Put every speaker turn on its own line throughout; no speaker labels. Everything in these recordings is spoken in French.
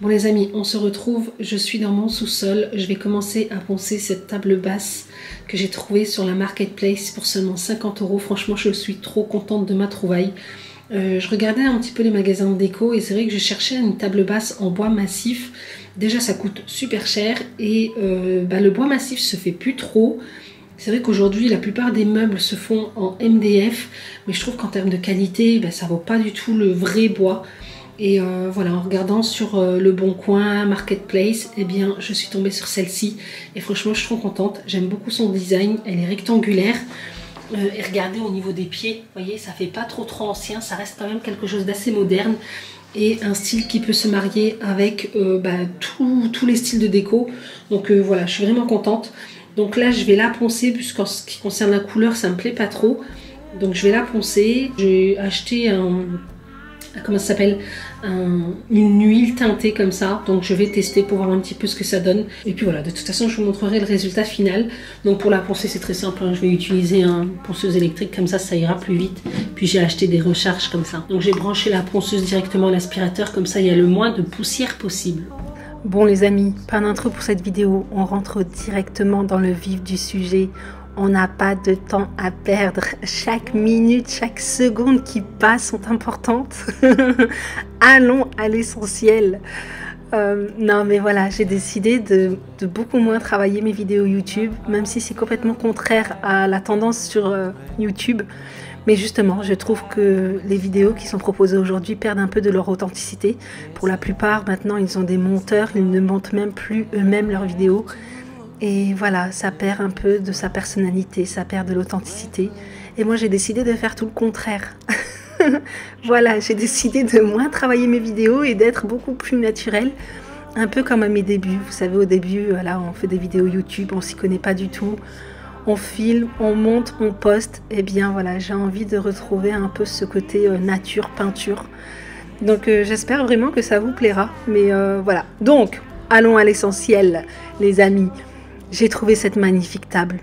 les amis, on se retrouve, je suis dans mon sous-sol, je vais commencer à poncer cette table basse que j'ai trouvée sur la marketplace pour seulement 50 €. Franchement, je suis trop contente de ma trouvaille. Je regardais un petit peu les magasins de déco et c'est vrai que je cherchais une table basse en bois massif. Déjà, ça coûte super cher et le bois massif se fait plus trop. C'est vrai qu'aujourd'hui, la plupart des meubles se font en MDF, mais je trouve qu'en termes de qualité, ça vaut pas du tout le vrai bois. Et voilà, en regardant sur Le Bon Coin, Marketplace, eh bien, je suis tombée sur celle-ci. Et franchement, je suis trop contente. J'aime beaucoup son design. Elle est rectangulaire. Et regardez au niveau des pieds, vous voyez, ça fait pas trop ancien. Ça reste quand même quelque chose d'assez moderne. Et un style qui peut se marier avec tous les styles de déco. Donc voilà, je suis vraiment contente. Donc là, je vais la poncer, puisqu'en ce qui concerne la couleur, ça me plaît pas trop. Donc je vais la poncer. J'ai acheté comment ça s'appelle, une huile teintée comme ça, donc je vais tester pour voir un petit peu ce que ça donne. Et puis voilà, de toute façon je vous montrerai le résultat final. Donc pour la poncer c'est très simple, hein. Je vais utiliser un ponceuse électrique, comme ça ira plus vite. Puis j'ai acheté des recharges comme ça, donc j'ai branché la ponceuse directement à l'aspirateur, comme ça il y a le moins de poussière possible. Bon les amis, pas d'intro pour cette vidéo, on rentre directement dans le vif du sujet. On n'a pas de temps à perdre. Chaque minute, chaque seconde qui passe sont importantes. Allons à l'essentiel. Non mais voilà, j'ai décidé de beaucoup moins travailler mes vidéos YouTube, même si c'est complètement contraire à la tendance sur YouTube. Mais justement, je trouve que les vidéos qui sont proposées aujourd'hui perdent un peu de leur authenticité. Pour la plupart, maintenant, ils ont des monteurs, ils ne montent même plus eux-mêmes leurs vidéos. Et voilà, ça perd un peu de sa personnalité, ça perd de l'authenticité. Et moi, j'ai décidé de faire tout le contraire. Voilà, j'ai décidé de moins travailler mes vidéos et d'être beaucoup plus naturelle. Un peu comme à mes débuts. Vous savez, au début, là, on fait des vidéos YouTube, on s'y connaît pas du tout. On filme, on monte, on poste. Et bien voilà, j'ai envie de retrouver un peu ce côté nature, peinture. Donc j'espère vraiment que ça vous plaira. Mais voilà. Donc, allons à l'essentiel, les amis. J'ai trouvé cette magnifique table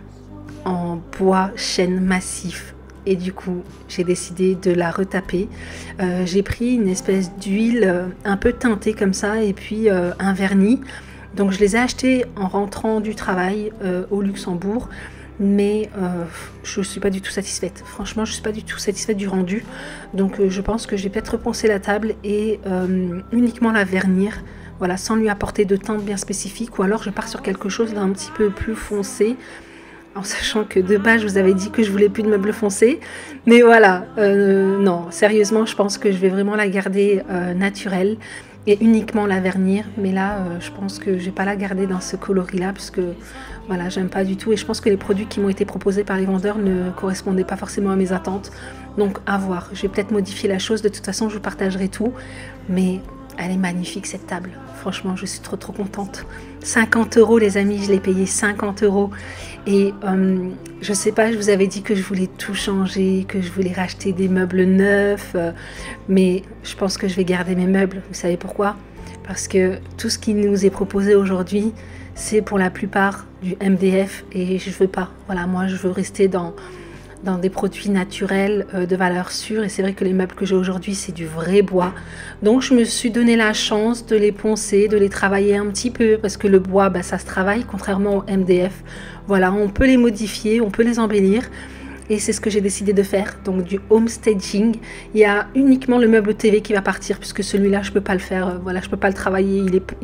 en bois chêne massif et du coup j'ai décidé de la retaper. J'ai pris une espèce d'huile un peu teintée comme ça et puis un vernis. Donc je les ai achetés en rentrant du travail au Luxembourg, mais je ne suis pas du tout satisfaite. Franchement, je ne suis pas du tout satisfaite du rendu. Donc je pense que je vais peut-être reponcer la table et uniquement la vernir. Voilà, sans lui apporter de teinte bien spécifique, ou alors je pars sur quelque chose d'un petit peu plus foncé, en sachant que de base je vous avais dit que je voulais plus de meubles foncés, mais voilà, non, sérieusement je pense que je vais vraiment la garder naturelle et uniquement la vernir, mais là je pense que je vais pas la garder dans ce coloris là, parce que voilà, j'aime pas du tout, et je pense que les produits qui m'ont été proposés par les vendeurs ne correspondaient pas forcément à mes attentes, donc à voir, je vais peut-être modifier la chose, de toute façon je vous partagerai tout, mais elle est magnifique cette table, franchement je suis trop contente. 50 € les amis, je l'ai payé 50 € et je sais pas, je vous avais dit que je voulais tout changer, que je voulais racheter des meubles neufs, mais je pense que je vais garder mes meubles. Vous savez pourquoi? Parce que tout ce qui nous est proposé aujourd'hui, c'est pour la plupart du MDF et je veux pas. Voilà, moi je veux rester dans des produits naturels de valeur sûre, et c'est vrai que les meubles que j'ai aujourd'hui c'est du vrai bois, donc je me suis donné la chance de les poncer, de les travailler un petit peu, parce que le bois ça se travaille contrairement au MDF. Voilà, on peut les modifier, on peut les embellir, et c'est ce que j'ai décidé de faire, donc du home staging. Il y a uniquement le meuble TV qui va partir, puisque celui-là je peux pas le faire, voilà, je peux pas le travailler,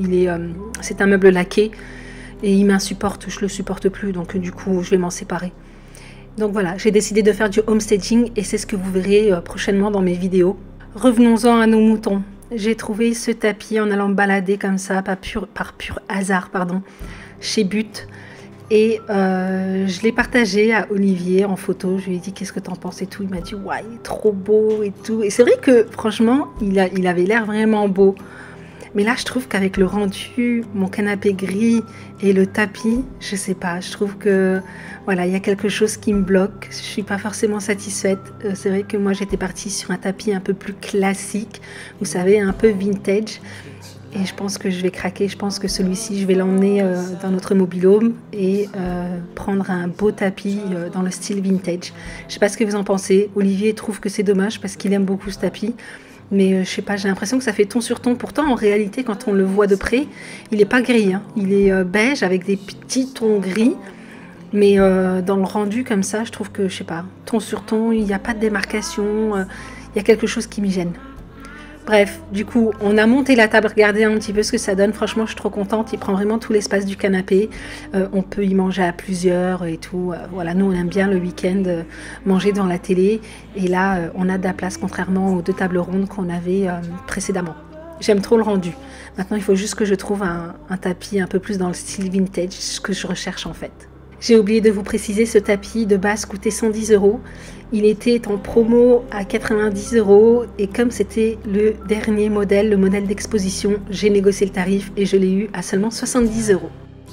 c'est un meuble laqué et il m'insupporte, je le supporte plus, donc du coup je vais m'en séparer. Donc voilà, j'ai décidé de faire du home staging et c'est ce que vous verrez prochainement dans mes vidéos. Revenons-en à nos moutons. J'ai trouvé ce tapis en allant me balader comme ça, par pur hasard, pardon, chez But. Et je l'ai partagé à Olivier en photo. Je lui ai dit qu'est-ce que t'en penses et tout. Il m'a dit ouais, il est trop beau et tout. Et c'est vrai que franchement, il avait l'air vraiment beau. Mais là, je trouve qu'avec le rendu, mon canapé gris et le tapis, je sais pas, je trouve que voilà, il y a quelque chose qui me bloque. Je suis pas forcément satisfaite. C'est vrai que moi, j'étais partie sur un tapis un peu plus classique, vous savez, un peu vintage. Et je pense que je vais craquer. Je pense que celui-ci, je vais l'emmener dans notre mobil-home et prendre un beau tapis dans le style vintage. Je sais pas ce que vous en pensez. Olivier trouve que c'est dommage parce qu'il aime beaucoup ce tapis. Mais je sais pas, j'ai l'impression que ça fait ton sur ton. Pourtant, en réalité, quand on le voit de près, il n'est pas gris, hein. Il est beige avec des petits tons gris. Mais dans le rendu comme ça, je trouve que, je sais pas, ton sur ton, il n'y a pas de démarcation. Il y a quelque chose qui m'y gêne. Bref, du coup, on a monté la table, regardez un petit peu ce que ça donne. Franchement, je suis trop contente. Il prend vraiment tout l'espace du canapé. On peut y manger à plusieurs et tout. Voilà, nous, on aime bien le week-end manger devant la télé. Et là, on a de la place, contrairement aux 2 tables rondes qu'on avait précédemment. J'aime trop le rendu. Maintenant, il faut juste que je trouve un tapis un peu plus dans le style vintage, ce que je recherche en fait. J'ai oublié de vous préciser, ce tapis de base coûtait 110 €. Il était en promo à 90 € et comme c'était le dernier modèle, le modèle d'exposition, j'ai négocié le tarif et je l'ai eu à seulement 70 €.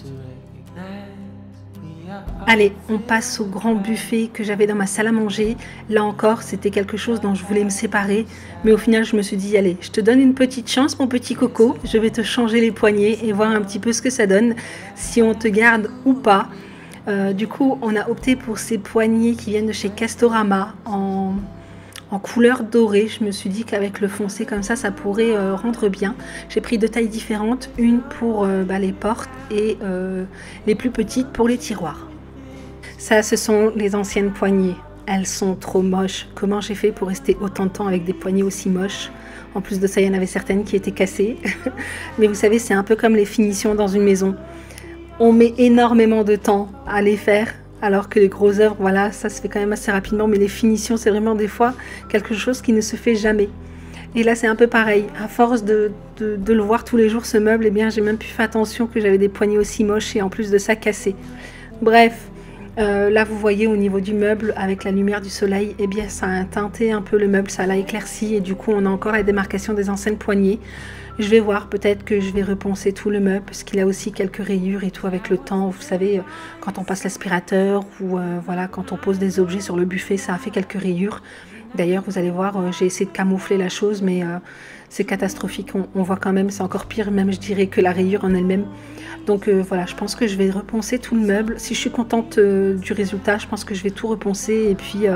Allez, on passe au grand buffet que j'avais dans ma salle à manger. Là encore, c'était quelque chose dont je voulais me séparer. Mais au final, je me suis dit, allez, je te donne une petite chance, mon petit coco. Je vais te changer les poignées et voir un petit peu ce que ça donne, si on te garde ou pas. Du coup, on a opté pour ces poignées qui viennent de chez Castorama en couleur dorée. Je me suis dit qu'avec le foncé comme ça pourrait rendre bien. J'ai pris 2 tailles différentes, une pour les portes et les plus petites pour les tiroirs. Ça, ce sont les anciennes poignées. Elles sont trop moches. Comment j'ai fait pour rester autant de temps avec des poignées aussi moches? En plus de ça, il y en avait certaines qui étaient cassées. Mais vous savez, c'est un peu comme les finitions dans une maison. On met énormément de temps à les faire, alors que les grosses œuvres, voilà, ça se fait quand même assez rapidement. Mais les finitions, c'est vraiment des fois quelque chose qui ne se fait jamais. Et là, c'est un peu pareil. À force de le voir tous les jours, ce meuble, eh bien, j'ai même plus fait attention que j'avais des poignées aussi moches et en plus de ça, cassées. Bref, là, vous voyez au niveau du meuble, avec la lumière du soleil, eh bien, ça a teinté un peu le meuble, ça l'a éclairci. Et du coup, on a encore la démarcation des anciennes poignées. Je vais voir, peut-être que je vais reponcer tout le meuble parce qu'il a aussi quelques rayures et tout avec le temps. Vous savez, quand on passe l'aspirateur ou voilà, quand on pose des objets sur le buffet, ça a fait quelques rayures. D'ailleurs, vous allez voir, j'ai essayé de camoufler la chose, mais c'est catastrophique. On voit quand même, c'est encore pire même, je dirais, que la rayure en elle-même. Donc voilà, je pense que je vais reponcer tout le meuble. Si je suis contente du résultat, je pense que je vais tout reponcer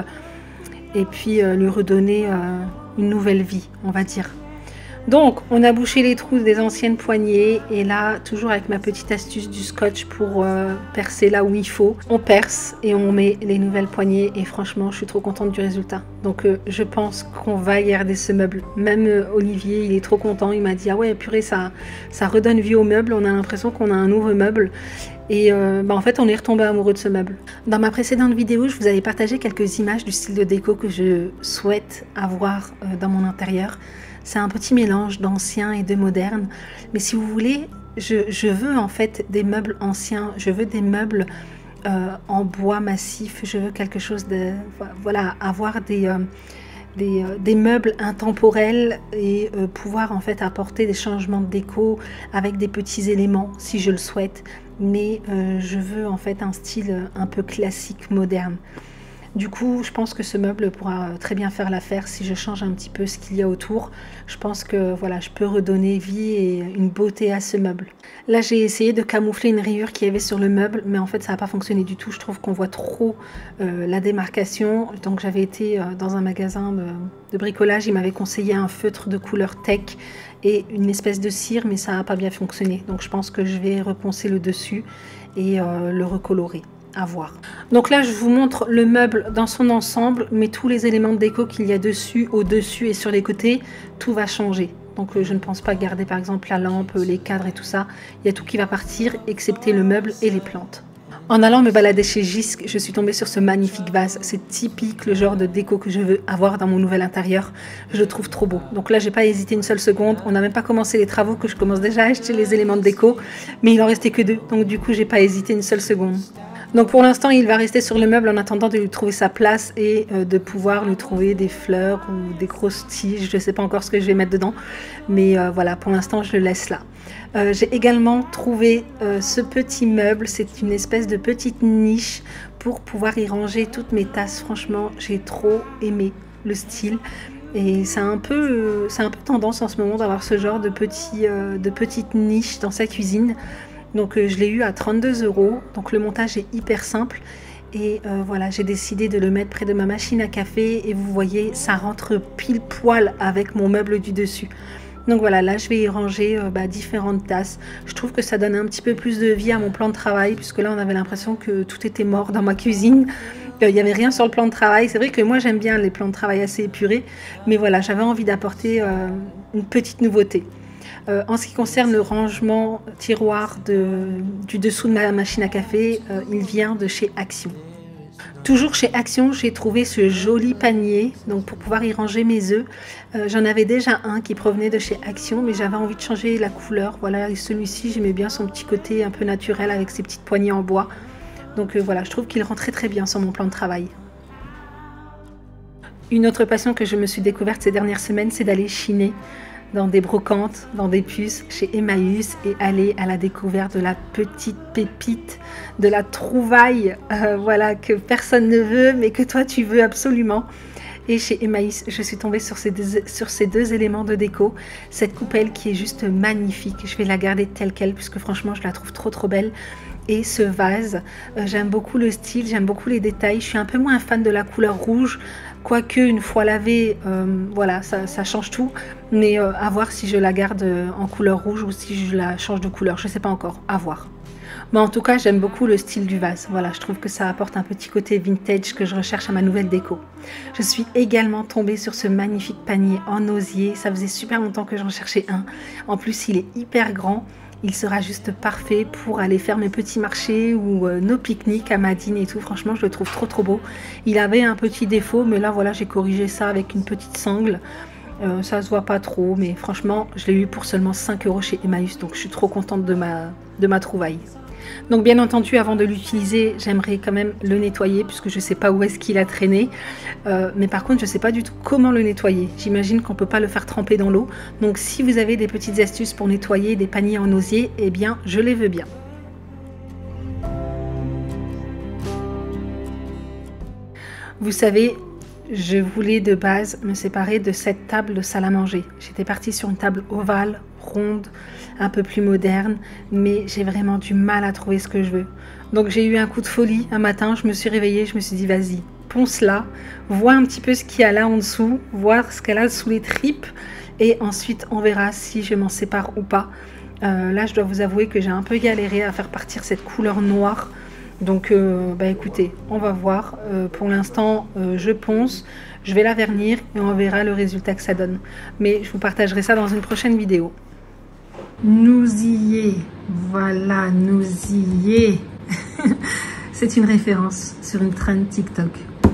et puis lui redonner une nouvelle vie, on va dire. Donc, on a bouché les trous des anciennes poignées et là, toujours avec ma petite astuce du scotch pour percer là où il faut, on perce et on met les nouvelles poignées et franchement, je suis trop contente du résultat. Donc, je pense qu'on va garder ce meuble. Même Olivier, il est trop content. Il m'a dit, ah ouais, purée, ça redonne vie au meuble. On a l'impression qu'on a un nouveau meuble. Et en fait, on est retombé amoureux de ce meuble. Dans ma précédente vidéo, je vous avais partagé quelques images du style de déco que je souhaite avoir dans mon intérieur. C'est un petit mélange d'ancien et de moderne. Mais si vous voulez, je veux en fait des meubles anciens. Je veux des meubles en bois massif. Je veux quelque chose de... Voilà, avoir des meubles intemporels et pouvoir en fait apporter des changements de déco avec des petits éléments si je le souhaite. Mais je veux en fait un style un peu classique, moderne. Du coup, je pense que ce meuble pourra très bien faire l'affaire si je change un petit peu ce qu'il y a autour. Je pense que voilà, je peux redonner vie et une beauté à ce meuble. Là, j'ai essayé de camoufler une rayure qu'il y avait sur le meuble, mais en fait, ça n'a pas fonctionné du tout. Je trouve qu'on voit trop la démarcation. Donc, j'avais été dans un magasin de bricolage. Il m'avait conseillé un feutre de couleur tech et une espèce de cire, mais ça n'a pas bien fonctionné. Donc, je pense que je vais reponcer le dessus et le recolorer. À voir. Donc là, je vous montre le meuble dans son ensemble, mais tous les éléments de déco qu'il y a dessus, au-dessus et sur les côtés, tout va changer. Donc je ne pense pas garder par exemple la lampe, les cadres et tout ça. Il y a tout qui va partir, excepté le meuble et les plantes. En allant me balader chez Jisc, je suis tombée sur ce magnifique vase. C'est typique le genre de déco que je veux avoir dans mon nouvel intérieur. Je le trouve trop beau. Donc là, j'ai pas hésité une seule seconde. On n'a même pas commencé les travaux que je commence déjà à acheter les éléments de déco. Mais il en restait que 2. Donc du coup, j'ai pas hésité une seule seconde. Donc pour l'instant, il va rester sur le meuble en attendant de lui trouver sa place et de pouvoir lui trouver des fleurs ou des grosses tiges. Je ne sais pas encore ce que je vais mettre dedans, mais voilà, pour l'instant, je le laisse là. J'ai également trouvé ce petit meuble. C'est une espèce de petite niche pour pouvoir y ranger toutes mes tasses. Franchement, j'ai trop aimé le style. Et c'est un peu tendance en ce moment d'avoir ce genre de petite niche dans sa cuisine. Donc je l'ai eu à 32 €, donc le montage est hyper simple et voilà, j'ai décidé de le mettre près de ma machine à café et vous voyez, ça rentre pile poil avec mon meuble du dessus. Donc voilà, là je vais y ranger différentes tasses. Je trouve que ça donne un petit peu plus de vie à mon plan de travail, puisque là on avait l'impression que tout était mort dans ma cuisine. Il n'y avait rien sur le plan de travail. C'est vrai que moi j'aime bien les plans de travail assez épurés, mais voilà, j'avais envie d'apporter une petite nouveauté. En ce qui concerne le rangement tiroir du dessous de ma machine à café, il vient de chez Action. Toujours chez Action, j'ai trouvé ce joli panier donc pour pouvoir y ranger mes œufs. J'en avais déjà un qui provenait de chez Action, mais j'avais envie de changer la couleur. Voilà, celui-ci, j'aimais bien son petit côté un peu naturel avec ses petites poignées en bois. Donc voilà, je trouve qu'il rend très très bien sur mon plan de travail. Une autre passion que je me suis découverte ces dernières semaines, c'est d'aller chiner dans des brocantes, dans des puces chez Emmaüs et aller à la découverte de la petite pépite, de la trouvaille, voilà, que personne ne veut mais que toi tu veux absolument. Et chez Emmaüs, je suis tombée sur ces deux éléments de déco, cette coupelle qui est juste magnifique. Je vais la garder telle qu'elle puisque franchement je la trouve trop belle. Et ce vase, j'aime beaucoup le style, j'aime beaucoup les détails. Je suis un peu moins fan de la couleur rouge, quoique une fois lavée, voilà, ça change tout. Mais à voir si je la garde en couleur rouge ou si je la change de couleur, je ne sais pas encore, à voir. Mais en tout cas, j'aime beaucoup le style du vase. Voilà, je trouve que ça apporte un petit côté vintage que je recherche à ma nouvelle déco. Je suis également tombée sur ce magnifique panier en osier. Ça faisait super longtemps que j'en cherchais un. En plus, il est hyper grand. Il sera juste parfait pour aller faire mes petits marchés ou nos pique-niques à Madine et tout. Franchement, je le trouve trop beau. Il avait un petit défaut, mais là, voilà, j'ai corrigé ça avec une petite sangle. Ça se voit pas trop, mais franchement, je l'ai eu pour seulement 5 € chez Emmaüs. Donc, je suis trop contente de ma trouvaille. Donc bien entendu, avant de l'utiliser, j'aimerais quand même le nettoyer puisque je ne sais pas où est-ce qu'il a traîné. Mais par contre, je ne sais pas du tout comment le nettoyer. J'imagine qu'on ne peut pas le faire tremper dans l'eau. Donc si vous avez des petites astuces pour nettoyer des paniers en osier, eh bien je les veux bien. Vous savez, je voulais de base me séparer de cette table de salle à manger. J'étais partie sur une table ovale, ronde, un peu plus moderne, mais j'ai vraiment du mal à trouver ce que je veux. Donc j'ai eu un coup de folie un matin, je me suis réveillée, je me suis dit vas-y, ponce là, vois un petit peu ce qu'il y a là en dessous, voir ce qu'elle a sous les tripes, et ensuite on verra si je m'en sépare ou pas. Là je dois vous avouer que j'ai un peu galéré à faire partir cette couleur noire. Donc écoutez, on va voir. Pour l'instant, je ponce, je vais la vernir et on verra le résultat que ça donne. Mais je vous partagerai ça dans une prochaine vidéo. Nous y est, voilà, nous y est. C'est une référence sur une trend TikTok.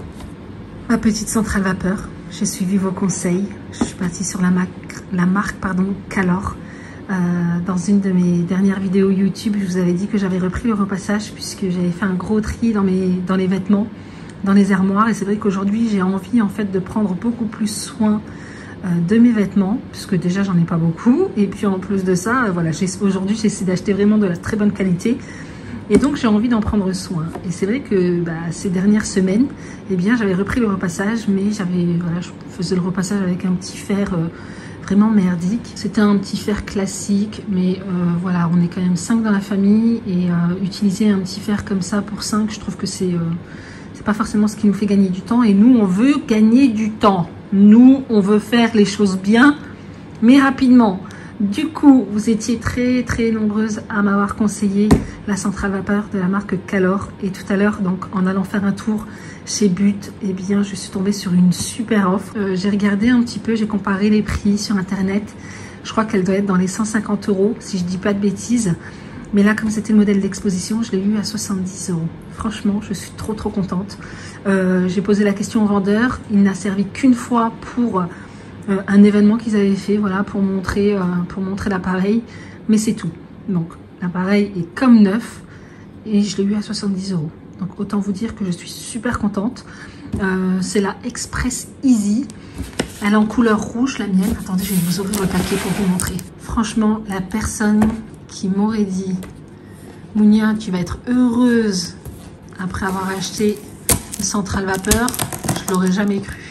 Ma petite centrale vapeur, j'ai suivi vos conseils. Je suis partie sur la marque Calor. Dans une de mes dernières vidéos YouTube, je vous avais dit que j'avais repris le repassage puisque j'avais fait un gros tri dans les vêtements, dans les armoires. Et c'est vrai qu'aujourd'hui, j'ai envie en fait de prendre beaucoup plus soin de mes vêtements, puisque déjà j'en ai pas beaucoup. Et puis en plus de ça, voilà, aujourd'hui j'essaie d'acheter vraiment de la très bonne qualité. Et donc j'ai envie d'en prendre soin. Et c'est vrai que ces dernières semaines, eh bien j'avais repris le repassage, mais voilà, je faisais le repassage avec un petit fer vraiment merdique. C'était un petit fer classique, mais voilà, on est quand même 5 dans la famille et utiliser un petit fer comme ça pour 5, je trouve que c'est pas forcément ce qui nous fait gagner du temps. Et nous, on veut gagner du temps. Nous, on veut faire les choses bien, mais rapidement. Du coup, vous étiez très nombreuses à m'avoir conseillé la centrale vapeur de la marque Calor. Et tout à l'heure, donc en allant faire un tour chez But, eh bien, je suis tombée sur une super offre. J'ai regardé un petit peu, j'ai comparé les prix sur internet. Je crois qu'elle doit être dans les 150 €, si je dis pas de bêtises. Mais là, comme c'était le modèle d'exposition, je l'ai eu à 70 €. Franchement, je suis trop contente. J'ai posé la question au vendeur. Il n'a servi qu'une fois pour un événement qu'ils avaient fait, voilà, pour montrer l'appareil. Mais c'est tout. Donc, l'appareil est comme neuf et je l'ai eu à 70 €. Donc, autant vous dire que je suis super contente. C'est la Express Easy. Elle est en couleur rouge, la mienne. Attendez, je vais vous ouvrir le paquet pour vous montrer. Franchement, la personne qui m'aurait dit « Mounia, tu vas être heureuse après avoir acheté une centrale vapeur », je l'aurais jamais cru.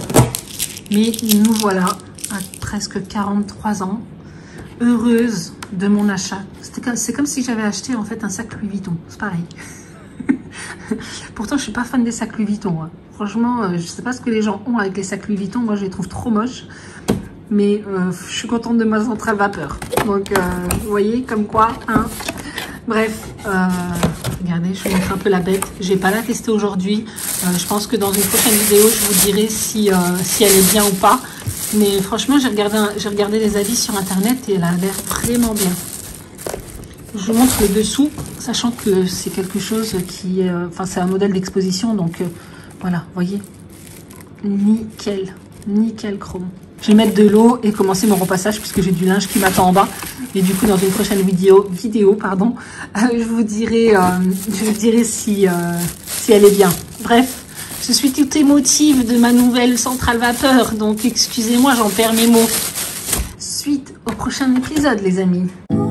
Mais nous voilà, à presque 43 ans, heureuse de mon achat. C'est comme si j'avais acheté en fait un sac Louis Vuitton, c'est pareil. Pourtant, je suis pas fan des sacs Louis Vuitton. Hein. Franchement, je sais pas ce que les gens ont avec les sacs Louis Vuitton. Moi, je les trouve trop moches. Mais je suis contente de ma centrale vapeur. Donc, vous voyez, comme quoi, hein. Bref, regardez, je vous montre un peu la bête. Je vais pas la tester aujourd'hui. Je pense que dans une prochaine vidéo, je vous dirai si elle est bien ou pas. Mais franchement, j'ai regardé les avis sur Internet et elle a l'air vraiment bien. Je vous montre le dessous, sachant que c'est quelque chose qui est... Enfin, c'est un modèle d'exposition, donc voilà, vous voyez. Nickel, nickel chrome. Je vais mettre de l'eau et commencer mon repassage puisque j'ai du linge qui m'attend en bas. Et du coup, dans une prochaine vidéo, je vous dirai si elle est bien. Bref, je suis toute émotive de ma nouvelle centrale vapeur, donc excusez-moi, j'en perds mes mots. Suite au prochain épisode, les amis.